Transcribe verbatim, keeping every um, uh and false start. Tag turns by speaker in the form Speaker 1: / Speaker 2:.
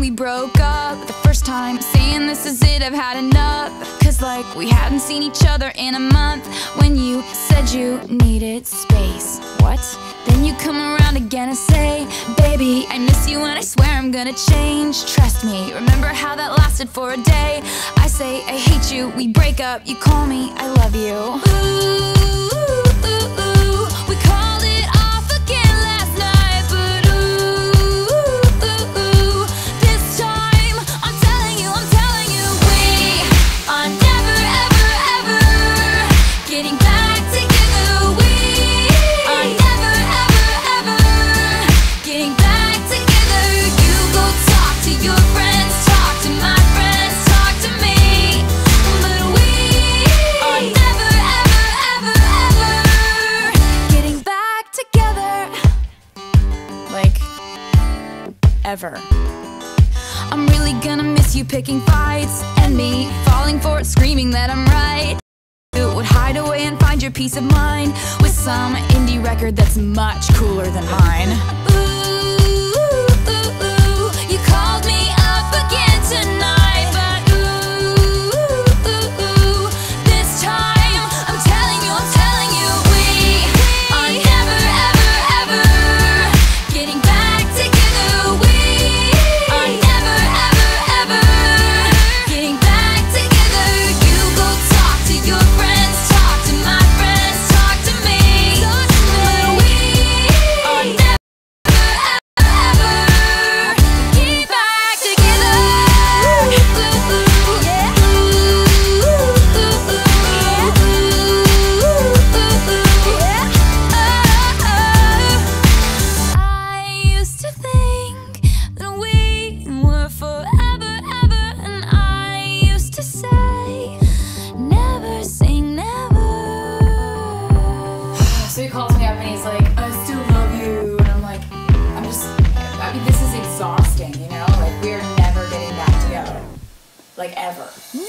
Speaker 1: we broke up the first time, saying this is it, I've had enough. Cause like we hadn't seen each other in a month. When you said you needed space, what? Then you come around again and say, baby, I miss you and I swear I'm gonna change. Trust me, remember how that lasted for a day? I say I hate you, we break up, you call me I love you. Ooh, ooh, ooh, ooh. We called it off again last night, but ooh, ooh, ooh. This time I'm telling you, I'm telling you, we are never, ever, ever getting back together. We are never, ever, ever getting back together. You go talk to your friends, talk to my friends, talk to me, but we are never, ever, ever, ever getting back together. Like, ever. I'm really gonna miss you picking fights, and me falling for it, screaming that I'm right. You would hide away and find your peace of mind with some indie record that's much cooler than mine. Ooh, ooh, ooh, you called me up again tonight, but ooh, ooh, ooh, this time I'm telling you, I'm telling you, we are never, ever, ever getting back together. We are never, ever, ever getting back together. You go talk to your friends, talk to my friends, talk to me, but we are never, ever, ever get back together. Ooh, ooh, yeah. Ooh, ooh, ooh, yeah. Ooh, ooh, ooh, yeah. Oh, oh. I used to think that we were forever, ever, and I used to say, never say never. So he calls me up and he's like, I still love you, and I'm like, I'm just, I mean, this is exhausting, you know? Like, we're never getting back together. Like, ever.